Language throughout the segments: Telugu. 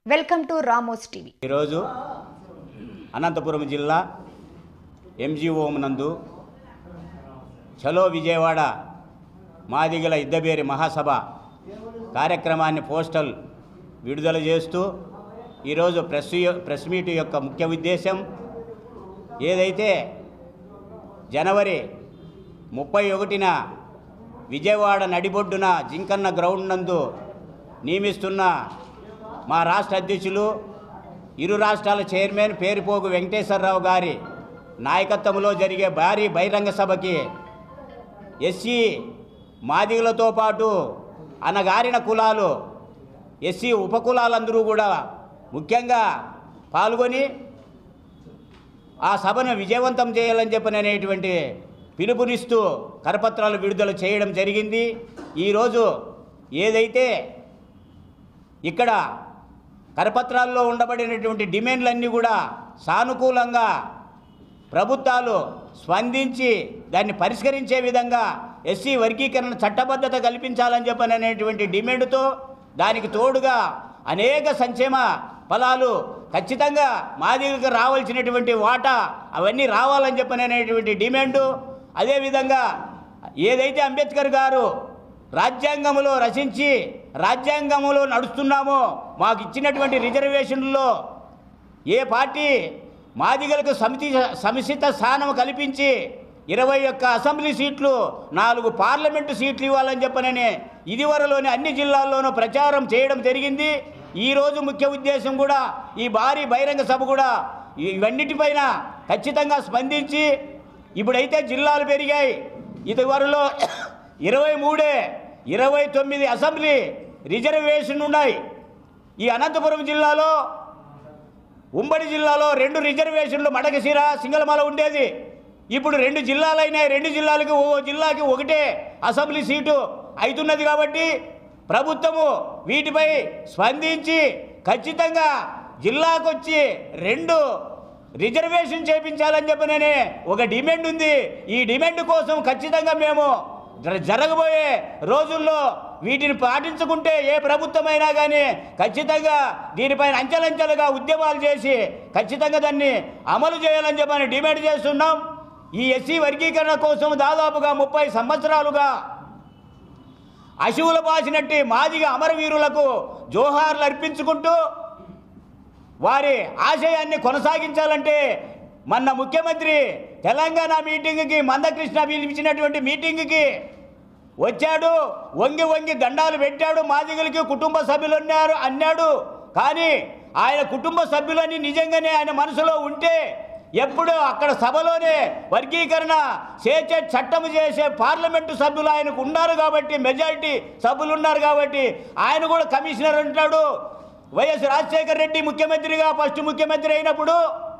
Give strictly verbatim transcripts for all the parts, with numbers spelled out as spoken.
Welcome to Ramos TV. ఈరోజు అనంతపురం జిల్లా ఎంజీఓ నందు చలో విజయవాడ మాదిగల ఇద్దబేరి మహాసభ కార్యక్రమాన్ని పోస్టల్ విడుదల చేస్తూ ఈరోజు ప్రెస్ ప్రెస్ మీట్ యొక్క ముఖ్య ఉద్దేశం ఏదైతే జనవరి ముప్పై ఒకటిన విజయవాడ నడిబొడ్డున జింకన్న గ్రౌండ్ నందు నియమిస్తున్న మా రాష్ట్ర అధ్యక్షులు ఇరు రాష్ట్రాల చైర్మన్ పేరుపోగు వెంకటేశ్వరరావు గారి నాయకత్వంలో జరిగే భారీ బహిరంగ సభకి ఎస్సీ మాదిగలతో పాటు అనగారిన కులాలు ఎస్సీ ఉపకులాలందరూ కూడా ముఖ్యంగా పాల్గొని ఆ సభను విజయవంతం చేయాలని చెప్పని అనేటువంటి పిలుపునిస్తూ కరపత్రాలు విడుదల చేయడం జరిగింది. ఈరోజు ఏదైతే ఇక్కడ కరపత్రాల్లో ఉండబడినటువంటి డిమాండ్లన్నీ కూడా సానుకూలంగా ప్రభుత్వాలు స్పందించి దాన్ని పరిష్కరించే విధంగా ఎస్సీ వర్గీకరణ చట్టబద్ధత కల్పించాలని చెప్పని అనేటువంటి డిమాండ్తో దానికి తోడుగా అనేక సంక్షేమ ఫలాలు ఖచ్చితంగా మాదిగలకు రావాల్సినటువంటి వాటా అవన్నీ రావాలని చెప్పని అనేటువంటి డిమాండు, అదేవిధంగా ఏదైతే అంబేద్కర్ గారు రాజ్యాంగంలో రచించి రాజ్యాంగంలో నడుస్తున్నామో మాకు ఇచ్చినటువంటి రిజర్వేషన్లలో ఏ పార్టీ మాదిగలకు సమితి సమిసిత స్థానం కల్పించి ఇరవై ఒక్క అసెంబ్లీ సీట్లు నాలుగు పార్లమెంటు సీట్లు ఇవ్వాలని చెప్పనని ఇదివరలోని అన్ని జిల్లాల్లోనూ ప్రచారం చేయడం జరిగింది. ఈరోజు ముఖ్య ఉద్దేశం కూడా ఈ భారీ బహిరంగ సభ కూడా ఇవన్నిటిపైన ఖచ్చితంగా స్పందించి ఇప్పుడైతే జిల్లాలు పెరిగాయి. ఇదివరలో ఇరవై మూడే ఇరవై తొమ్మిది అసెంబ్లీ రిజర్వేషన్ ఉన్నాయి. ఈ అనంతపురం జిల్లాలో ఉమ్మడి జిల్లాలో రెండు రిజర్వేషన్లు మడకశిర సింగళమల ఉండేది. ఇప్పుడు రెండు జిల్లాలైనాయి. రెండు జిల్లాలకు ఓ జిల్లాకి ఒకటే అసెంబ్లీ సీటు అవుతున్నది. కాబట్టి ప్రభుత్వము వీటిపై స్పందించి ఖచ్చితంగా జిల్లాకు వచ్చి రెండు రిజర్వేషన్ చేయించాలని చెప్పననే ఒక డిమాండ్ ఉంది. ఈ డిమాండ్ కోసం ఖచ్చితంగా మేము జరగబోయే రోజుల్లో వీటిని పాటించుకుంటే ఏ ప్రభుత్వమైనా కానీ ఖచ్చితంగా దీనిపైన అంచెలంచెలుగా ఉద్యమాలు చేసి ఖచ్చితంగా దాన్ని అమలు చేయాలని చెప్పని డిమాండ్ చేస్తున్నాం. ఈ ఎస్సీ వర్గీకరణ కోసం దాదాపుగా ముప్పై సంవత్సరాలుగా అశువులు పాసినట్టు మాదిగ అమరవీరులకు జోహార్లు అర్పించుకుంటూ వారి ఆశయాన్ని కొనసాగించాలంటే మొన్న ముఖ్యమంత్రి తెలంగాణ మీటింగ్కి మందకృష్ణ పిలిపించినటువంటి మీటింగ్కి వచ్చాడు. వంగి వంగి దండాలు పెట్టాడు. మాదిగలకి కుటుంబ సభ్యులు ఉన్నారు అన్నాడు. కానీ ఆయన కుటుంబ సభ్యులని నిజంగానే ఆయన మనసులో ఉంటే ఎప్పుడు అక్కడ సభలోనే వర్గీకరణ చేసే చట్టం చేసే పార్లమెంటు సభ్యులు ఆయనకు ఉన్నారు కాబట్టి, మెజారిటీ సభ్యులు ఉన్నారు కాబట్టి ఆయన కూడా కమిషనర్ అంటాడు. వైఎస్ రాజశేఖర రెడ్డి ముఖ్యమంత్రిగా ఫస్ట్ ముఖ్యమంత్రి అయినప్పుడు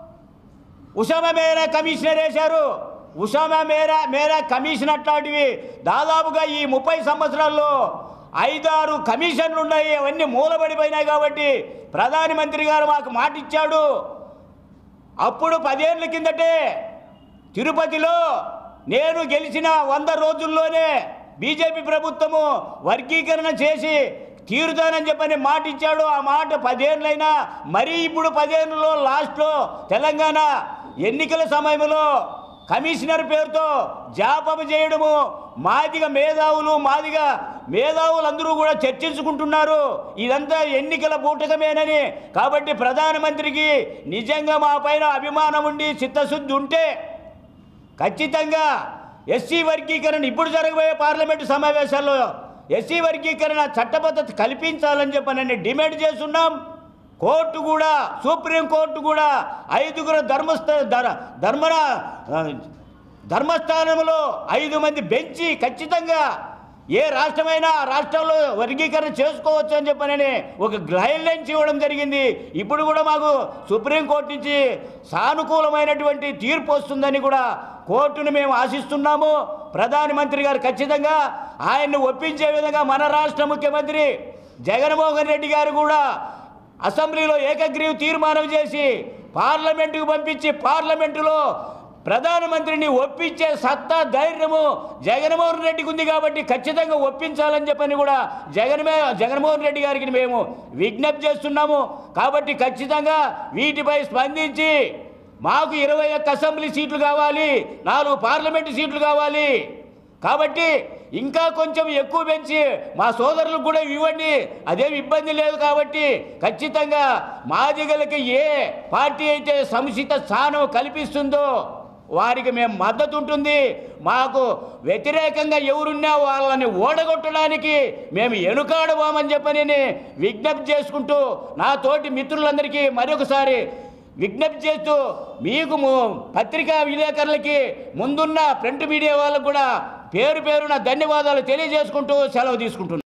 ఉసామా మేరా కమిషనర్ వేశారు. ఉసామా మేరా మేరా కమిషన్ అట్లాంటివి దాదాపుగా ఈ ముప్పై సంవత్సరాల్లో ఐదారు కమిషన్లు ఉన్నాయి. అవన్నీ మూలబడిపోయినాయి. కాబట్టి ప్రధానమంత్రి గారు మాకు మాట ఇచ్చాడు. అప్పుడు పదేళ్ల కిందటే తిరుపతిలో నేను గెలిచిన వంద రోజుల్లోనే బీజేపీ ప్రభుత్వము వర్గీకరణ చేసి తీరుతానని చెప్పని మాట ఇచ్చాడు. ఆ మాట పదేళ్ళైనా మరీ ఇప్పుడు పదేళ్ళలో లాస్ట్లో తెలంగాణ ఎన్నికల సమయంలో కమిషనర్ పేరుతో జాపం చేయడము, మాదిగ మేధావులు మాదిగ మేధావులందరూ కూడా చర్చించుకుంటున్నారు. ఇదంతా ఎన్నికల బూటకమేనని. కాబట్టి ప్రధానమంత్రికి నిజంగా మా పైన అభిమానం ఉండి చిత్తశుద్ధి ఉంటే ఖచ్చితంగా ఎస్సీ వర్గీకరణ ఇప్పుడు జరగబోయే పార్లమెంటు సమావేశాల్లో ఎస్సీ వర్గీకరణ చట్టబద్ధత కల్పించాలని చెప్పని డిమాండ్ చేస్తున్నాం. కోర్టు కూడా సుప్రీంకోర్టు కూడా ఐదుగురు ధర్మస్థ ధర్మ ధర్మస్థానంలో ఐదు మంది బెంచి ఖచ్చితంగా ఏ రాష్ట్రమైనా ఆ రాష్ట్రాల్లో వర్గీకరణ చేసుకోవచ్చు అని చెప్పనని ఒక గైడ్ లైన్స్ ఇవ్వడం జరిగింది. ఇప్పుడు కూడా మాకు సుప్రీంకోర్టు నుంచి సానుకూలమైనటువంటి తీర్పు వస్తుందని కూడా కోర్టును మేము ఆశిస్తున్నాము. ప్రధానమంత్రి గారు ఖచ్చితంగా ఆయన్ని ఒప్పించే విధంగా మన రాష్ట్ర ముఖ్యమంత్రి జగన్మోహన్ రెడ్డి గారు కూడా అసెంబ్లీలో ఏకగ్రీవ తీర్మానం చేసి పార్లమెంటుకు పంపించి పార్లమెంటులో ప్రధానమంత్రిని ఒప్పించే సత్తా ధైర్యము జగన్మోహన్ రెడ్డికి ఉంది కాబట్టి ఖచ్చితంగా ఒప్పించాలని చెప్పని కూడా జగన్ జగన్మోహన్ రెడ్డి గారికి మేము విజ్ఞప్తి చేస్తున్నాము. కాబట్టి ఖచ్చితంగా వీటిపై స్పందించి మాకు ఇరవై ఒక్క అసెంబ్లీ సీట్లు కావాలి, నాలుగు పార్లమెంటు సీట్లు కావాలి. కాబట్టి ఇంకా కొంచెం ఎక్కువ పెంచి మా సోదరులకు కూడా ఇవ్వండి, అదేమి ఇబ్బంది లేదు. కాబట్టి ఖచ్చితంగా మాదిగలకి ఏ పార్టీ అయితే సముచిత స్థానం కల్పిస్తుందో వారికి మేము మద్దతు ఉంటుంది. మాకు వ్యతిరేకంగా ఎవరున్నా వాళ్ళని ఓడగొట్టడానికి మేము వెనుకాడబోమని చెప్పని విజ్ఞప్తి చేసుకుంటూ నా తోటి మిత్రులందరికీ మరొకసారి విజ్ఞప్తి చేస్తూ మీకు పత్రికా విలేకరులకి ముందున్న ప్రింట్ మీడియా వాళ్ళకు కూడా పేరు పేరున ధన్యవాదాలు తెలియజేసుకుంటూ సెలవు తీసుకుంటున్నాను.